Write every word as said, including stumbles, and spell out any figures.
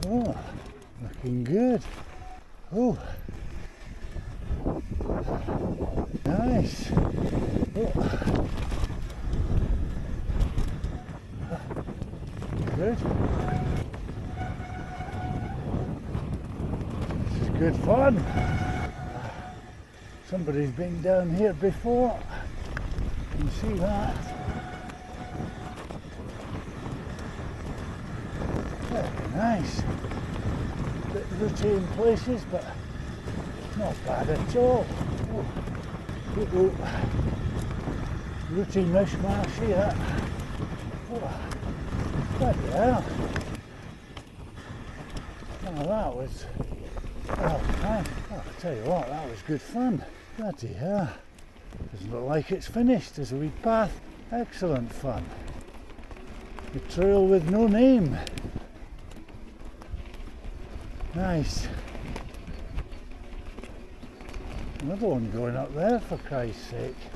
Oh, looking good. Oh, nice. Oh. Good. This is good fun. Somebody's been down here before. You can see that. Very nice. Bit rooty in places, but not bad at all. Oh. Oh, oh. Rooty mishmashy, that. Oh. Bloody hell. Oh, that was, that was nice. Oh, I'll tell you what, that was good fun. Bloody hell. Doesn't look like it's finished. There's a wee path. Excellent fun. The trail with no name. Nice. Another one going up there, for Christ's sake.